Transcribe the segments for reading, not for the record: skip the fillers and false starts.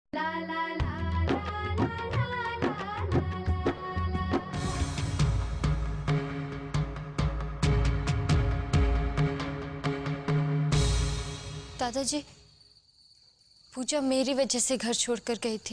दादाजी, पूजा मेरी वजह से घर छोड़कर गई थी।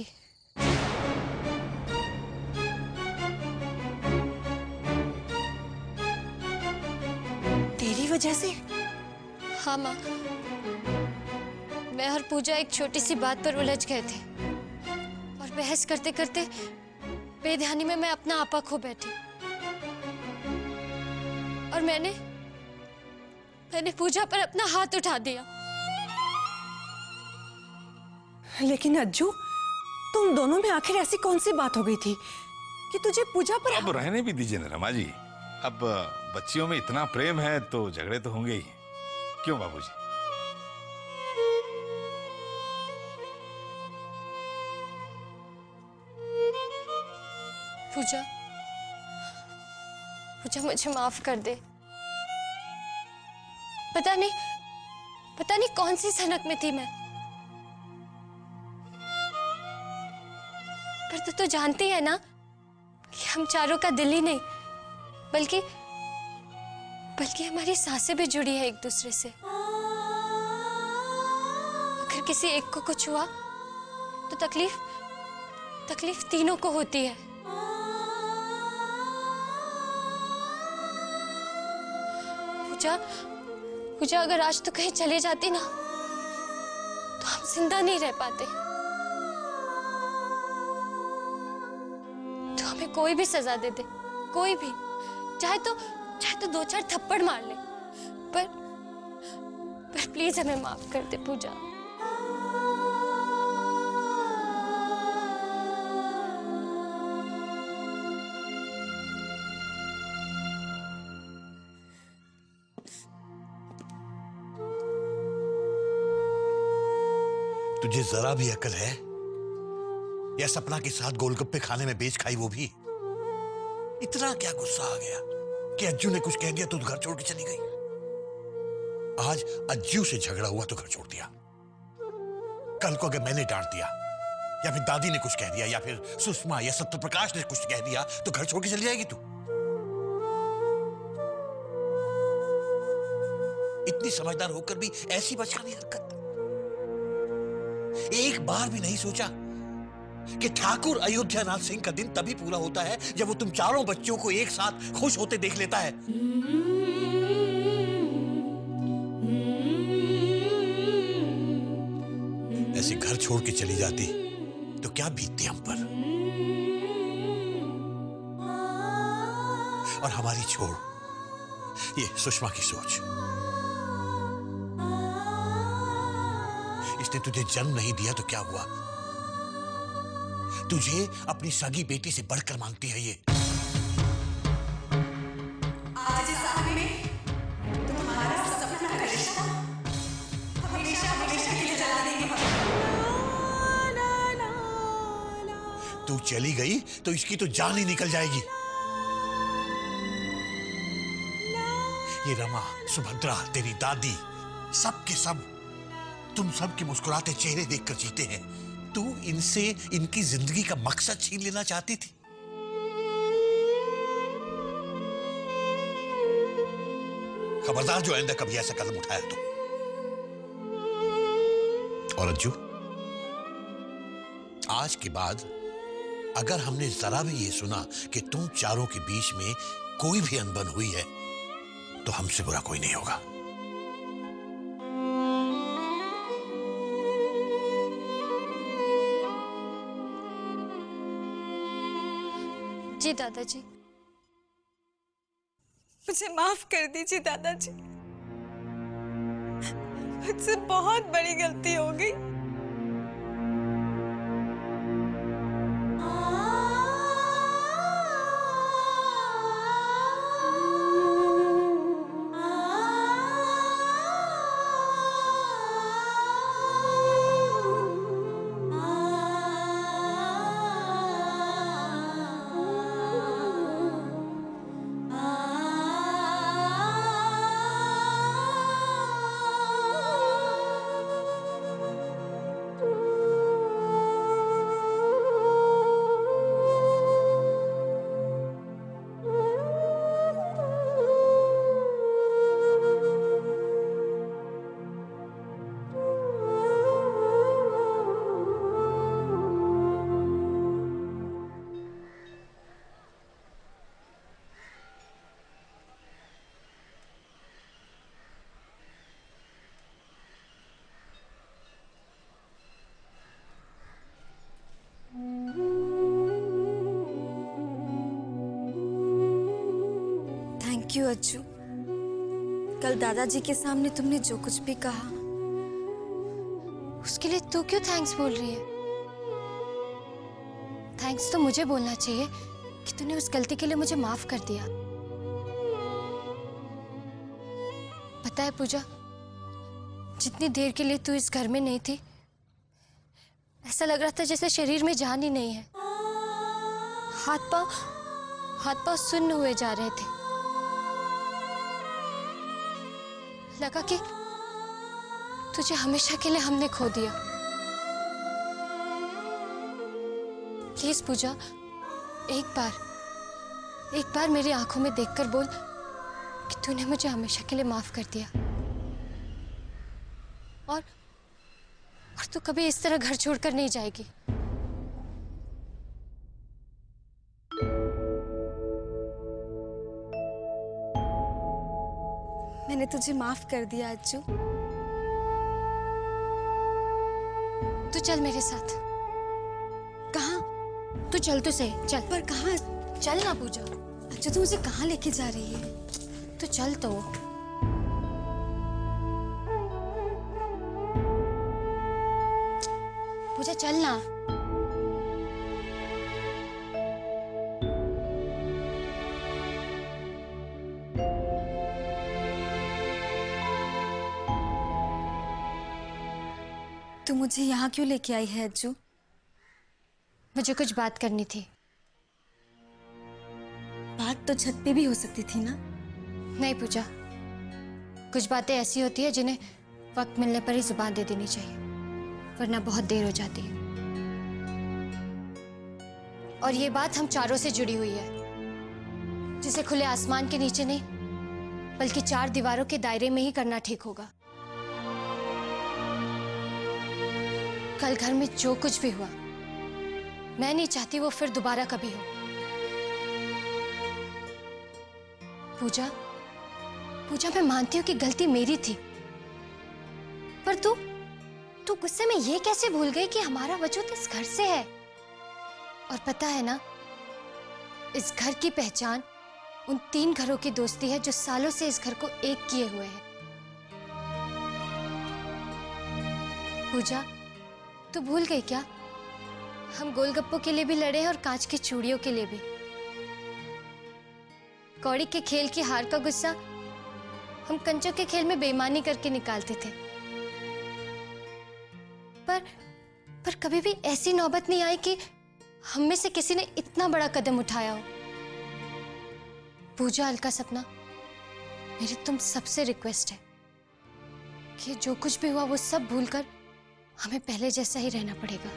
तेरी वजह से? हाँ माँ, मैं और पूजा एक छोटी सी बात पर उलझ गए थे और बहस करते करते बेध्यानी में मैं अपना आपा खो बैठी और मैंने पूजा पर अपना हाथ उठा दिया। लेकिन अज्जू, तुम दोनों में आखिर ऐसी कौन सी बात हो गई थी कि तुझे पूजा पर? अब रहने भी दीजिए ना रमा जी, अब बच्चियों में इतना प्रेम है तो झगड़े तो होंगे ही, क्यों बाबूजी? पूजा, पूजा मुझे माफ कर दे। पता नहीं कौन सी सनक में थी मैं, पर तू तो जानती है ना कि हम चारों का दिल ही नहीं बल्कि हमारी सांसें भी जुड़ी है एक दूसरे से। अगर किसी एक को कुछ हुआ तो तकलीफ तीनों को होती है। पूजा, अगर आज तो कहीं चले जाती ना तो हम जिंदा नहीं रह पाते। तो हमें कोई भी सजा दे दे, कोई भी, चाहे तो 2-4 थप्पड़ मार ले, पर प्लीज हमें माफ कर दे पूजा। तुझे जरा भी अकल है? या सपना के साथ गोलगप्पे खाने में बेच खाई वो भी? इतना क्या गुस्सा आ गया कि अज्जू ने कुछ कह दिया तो घर छोड़ के चली गई? आज अज्जू से झगड़ा हुआ तो घर छोड़ दिया, कल को अगर मैंने डांट दिया या फिर दादी ने कुछ कह दिया या फिर सुषमा या सत्यप्रकाश ने कुछ कह दिया तो घर छोड़ के चली जाएगी तू? इतनी समझदार होकर भी ऐसी बचकानी हरकत। एक बार भी नहीं सोचा कि ठाकुर अयोध्यानाथ सिंह का दिन तभी पूरा होता है जब वो तुम चारों बच्चों को एक साथ खुश होते देख लेता है। ऐसे घर छोड़ के चली जाती तो क्या बीतती हम पर? और हमारी छोड़ ये सुषमा की सोच, इसने तुझे जन्म नहीं दिया तो क्या हुआ? तुझे अपनी सगी बेटी से बढ़कर मांगती है ये। आज इस शादी में तुम्हारा सपना का रिश्ता हमेशा हमेशा के लिए जला देंगे। तू चली गई तो इसकी तो जान ही निकल जाएगी। ये रमा, सुभद्रा, तेरी दादी, सब के सब तुम सब के मुस्कुराते चेहरे देखकर जीते हैं। तू इनसे इनकी जिंदगी का मकसद छीन लेना चाहती थी। खबरदार जो आइंदा कभी ऐसा कदम उठाया तो। और अज्जू, आज के बाद अगर हमने जरा भी ये सुना कि तुम चारों के बीच में कोई भी अनबन हुई है तो हमसे बुरा कोई नहीं होगा। जी दादाजी। मुझे माफ कर दीजिए दादाजी, मुझसे बहुत बड़ी गलती हो गई। Thank you Ajju. कल दादाजी के सामने तुमने जो कुछ भी कहा उसके लिए तू क्यों थैंक्स बोल रही है? थैंक्स तो मुझे बोलना चाहिए कि तूने उस गलती के लिए मुझे माफ कर दिया। पता है पूजा, जितनी देर के लिए तू इस घर में नहीं थी ऐसा लग रहा था जैसे शरीर में जान ही नहीं है। हाथ पांव सुन्न हुए जा रहे थे। लगा कि तुझे हमेशा के लिए हमने खो दिया। प्लीज पूजा, एक बार मेरी आंखों में देखकर बोल कि तूने मुझे हमेशा के लिए माफ कर दिया और तू कभी इस तरह घर छोड़कर नहीं जाएगी। मैंने तुझे माफ कर दिया अज्जू। तू चल मेरे साथ। कहाँ? तू चल तो सही, चल। पर कहाँ? चल ना पूजा। अज्जू तू मुझे कहाँ लेके जा रही है? तू चल तो। पूजा चल ना। तू मुझे यहाँ क्यों लेके आई है अज्जू? मुझे कुछ बात करनी थी। बात तो छत पे भी हो सकती थी ना? नहीं पूजा, कुछ बातें ऐसी होती है जिन्हें वक्त मिलने पर ही जुबान दे देनी चाहिए, वरना बहुत देर हो जाती है। और ये बात हम चारों से जुड़ी हुई है, जिसे खुले आसमान के नीचे नहीं बल्कि चार दीवारों के दायरे में ही करना ठीक होगा। कल घर में जो कुछ भी हुआ मैं नहीं चाहती वो फिर दोबारा कभी हो। पूजा, मैं मानती हूँ कि गलती मेरी थी, पर तू गुस्से में ये कैसे भूल गई कि हमारा वजूद इस घर से है? और पता है ना, इस घर की पहचान उन 3 घरों की दोस्ती है जो सालों से इस घर को एक किए हुए हैं। पूजा, तू भूल गई क्या? हम गोलगप्पों के लिए भी लड़े हैं और कांच की चूड़ियों के लिए भी। कौड़ी के खेल की हार का गुस्सा हम कंचों के खेल में बेईमानी करके निकालते थे, पर कभी भी ऐसी नौबत नहीं आई कि हम में से किसी ने इतना बड़ा कदम उठाया हो। पूजा, अलका, सपना, मेरी तुम सबसे रिक्वेस्ट है कि जो कुछ भी हुआ वो सब भूलकर हमें पहले जैसा ही रहना पड़ेगा।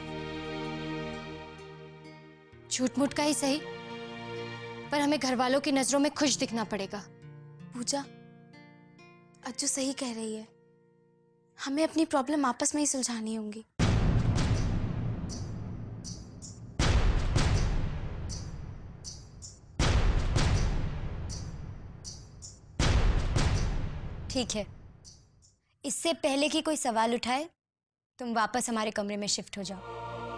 झूठ मूठ का ही सही, पर हमें घर वालों की नजरों में खुश दिखना पड़ेगा। पूजा, अज्जू सही कह रही है, हमें अपनी प्रॉब्लम आपस में ही सुलझानी होंगी। ठीक है, इससे पहले कि कोई सवाल उठाए तुम वापस हमारे कमरे में शिफ्ट हो जाओ।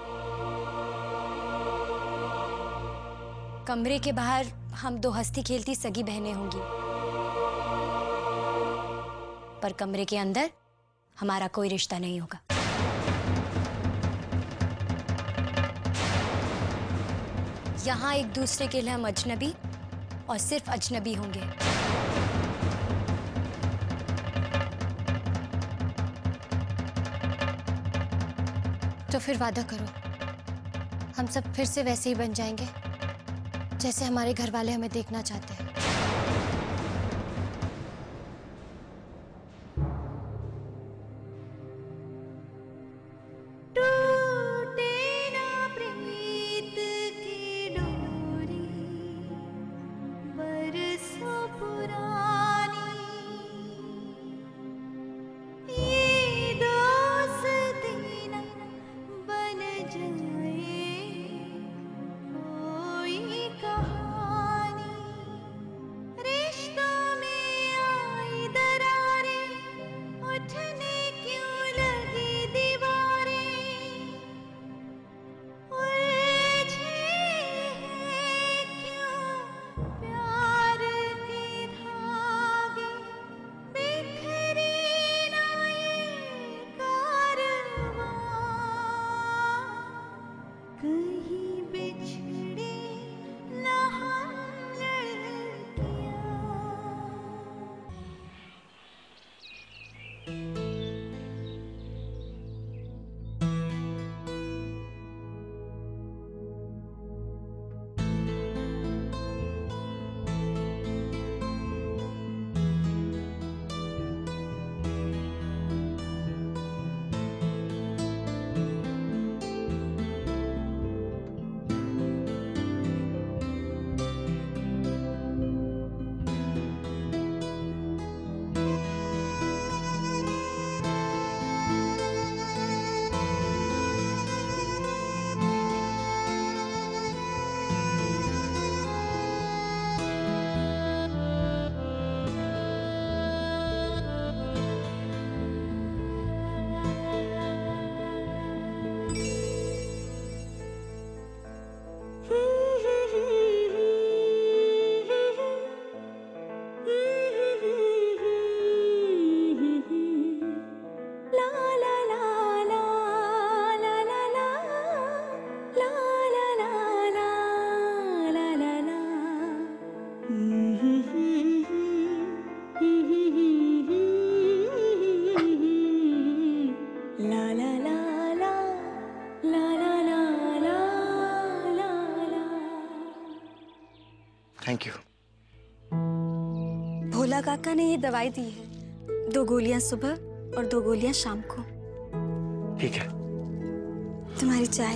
कमरे के बाहर हम 2 हंसती खेलती सगी बहनें होंगी, पर कमरे के अंदर हमारा कोई रिश्ता नहीं होगा। यहाँ एक दूसरे के लिए हम अजनबी और सिर्फ अजनबी होंगे। तो फिर वादा करो, हम सब फिर से वैसे ही बन जाएंगे जैसे हमारे घर वाले हमें देखना चाहते हैं। Thank you. भोला काका ने ये दवाई दी है, 2 गोलियां सुबह और 2 गोलियां शाम को। ठीक है। तुम्हारी चाय।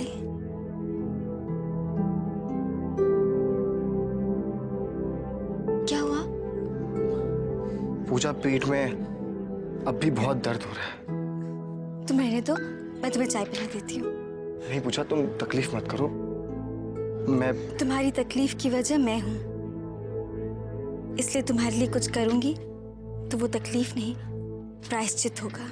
क्या हुआ? पूजा, पेट में अब भी बहुत दर्द हो रहा है। तुम रहने दो, मैं तुम्हें चाय पिला देती हूँ। नहीं पूजा, तुम तकलीफ मत करो। मैं तुम्हारी तकलीफ की वजह मैं हूँ, इसलिए तुम्हारे लिए कुछ करूंगी तो वो तकलीफ नहीं, प्रायश्चित होगा।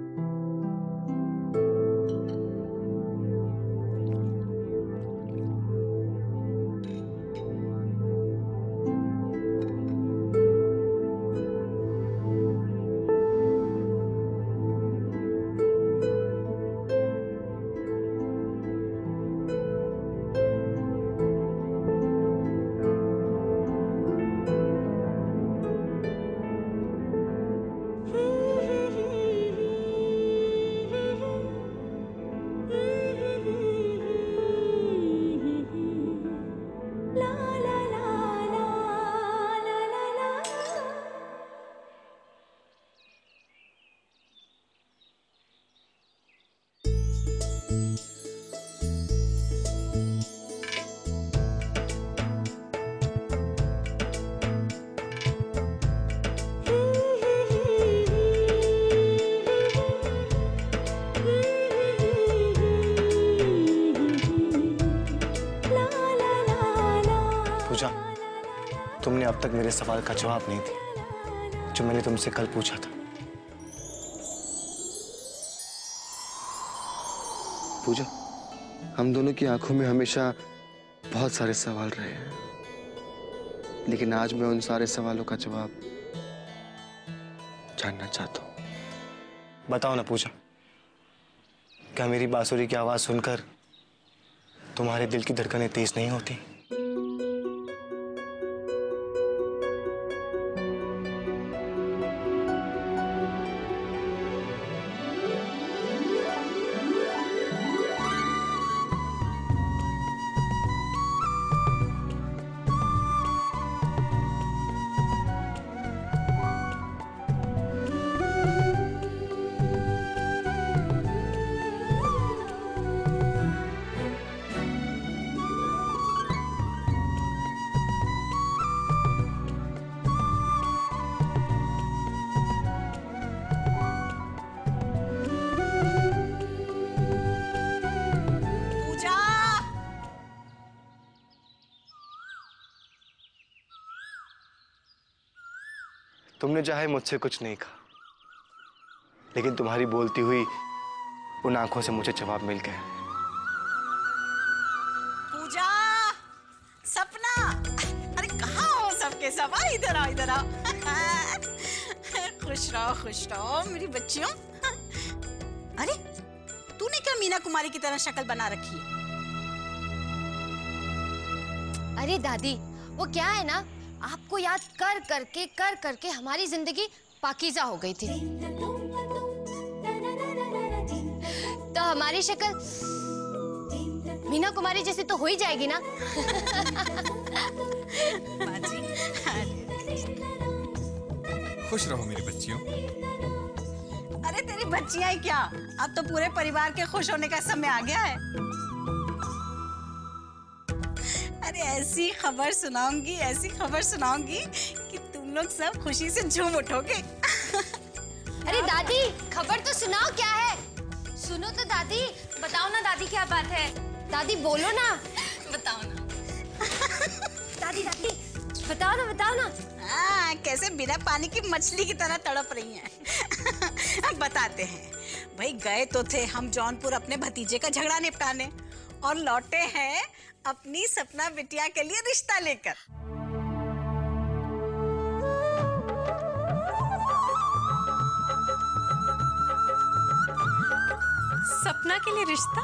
पूजा, तुमने अब तक मेरे सवाल का जवाब नहीं दिया जो मैंने तुमसे कल पूछा था। पूजा, हम दोनों की आंखों में हमेशा बहुत सारे सवाल रहे हैं, लेकिन आज मैं उन सारे सवालों का जवाब जानना चाहता हूं। बताओ ना पूजा, क्या मेरी बांसुरी की आवाज सुनकर तुम्हारे दिल की धड़कनें तेज नहीं होती? तुमने चाहे मुझसे कुछ नहीं कहा, लेकिन तुम्हारी बोलती हुई उन आंखों से मुझे जवाब मिल गया। पूजा, सपना, अरे कहाँ हो सबके सब? इधर आओ, इधर आओ। खुश रहो मेरी बच्चियों। अरे तूने क्या मीना कुमारी की तरह शक्ल बना रखी है? अरे दादी, वो क्या है ना, आपको याद कर करके हमारी जिंदगी पाकीज़ा हो गई थी, तो हमारी शक्ल मीना कुमारी जैसी तो हो ही जाएगी ना। खुश रहो मेरी बच्चियों। अरे तेरी बच्चियां ही क्या, अब तो पूरे परिवार के खुश होने का समय आ गया है। अरे ऐसी खबर सुनाऊंगी कि तुम लोग सब खुशी से झूम उठोगे। अरे दादी, खबर तो सुनाओ, क्या है? सुनो तो दादी, बताओ ना दादी, क्या बात है? दादी बोलो ना, बताओ ना। दादी बताओ ना। हाँ, कैसे बिना पानी की मछली की तरह तड़प रही हैं। अब बताते हैं। भाई गए तो थे हम जौनपुर अपने भतीजे का झगड़ा निपटाने, और लौटे हैं अपनी सपना बिटिया के लिए रिश्ता लेकर। सपना के लिए रिश्ता?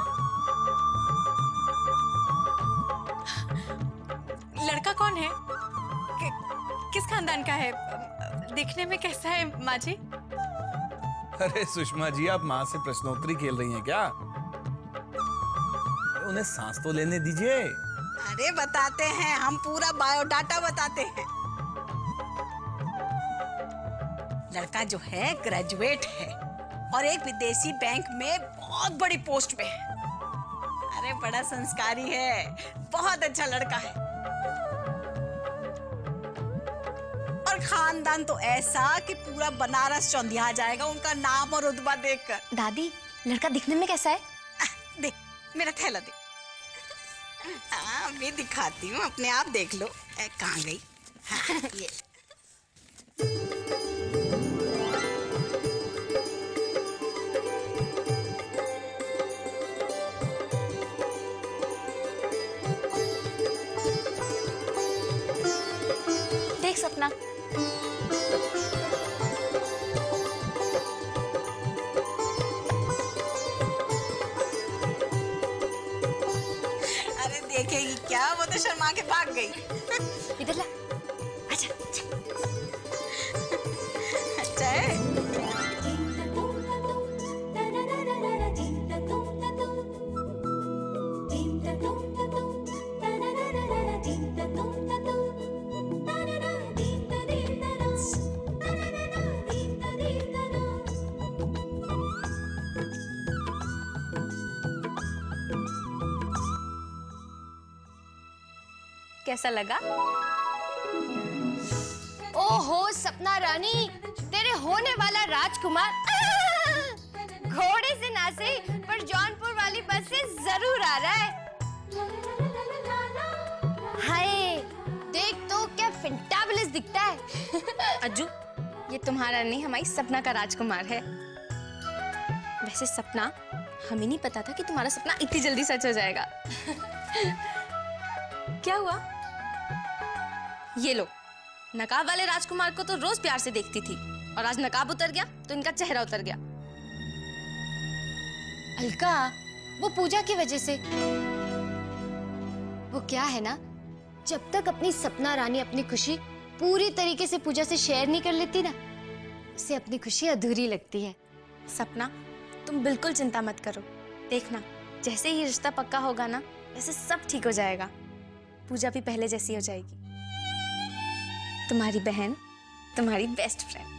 लड़का कौन है? किस खानदान का है? दिखने में कैसा है माँ जी? अरे सुषमा जी, आप माँ से प्रश्नोत्तरी खेल रही हैं क्या? उन्हें सांस तो लेने दीजिए। अरे बताते हैं, हम पूरा बायोडाटा बताते हैं। लड़का जो है ग्रेजुएट है और एक विदेशी बैंक में बहुत बड़ी पोस्ट पे है। अरे बड़ा संस्कारी है, बहुत अच्छा लड़का है। और खानदान तो ऐसा कि पूरा बनारस चौंधिया जाएगा उनका नाम और रुतबा देखकर। दादी, लड़का दिखने में कैसा है? देख मेरा थैला देख। हाँ मैं दिखाती हूँ, अपने आप देख लो। कहाँ गई? हाँ, ये देख सपना। अरे देखेगी क्या, वो तो शर्मा के भाग गई। इधर ला। अच्छा अच्छा है। कैसा लगा? ओहो सपना रानी, तेरे होने वाला राजकुमार घोड़े से नाचे पर जौनपुर वाली बस से जरूर आ रहा है। हाय देख तो क्या फैंटाबुलस दिखता है। अज्जू, ये तुम्हारा नहीं, हमारी सपना का राजकुमार है। वैसे सपना, हमें नहीं पता था कि तुम्हारा सपना इतनी जल्दी सच हो जाएगा। क्या हुआ? ये लो, नकाब वाले राजकुमार को तो रोज प्यार से देखती थी और आज नकाब उतर गया तो इनका चेहरा उतर गया। अलका, वो पूजा की वजह से। वो क्या है ना, जब तक अपनी सपना रानी अपनी खुशी पूरी तरीके से पूजा से शेयर नहीं कर लेती ना, उसे अपनी खुशी अधूरी लगती है। सपना, तुम बिल्कुल चिंता मत करो। देखना, जैसे ही रिश्ता पक्का होगा ना, वैसे सब ठीक हो जाएगा। पूजा भी पहले जैसी हो जाएगी। तुम्हारी बहन, तुम्हारी बेस्ट फ्रेंड।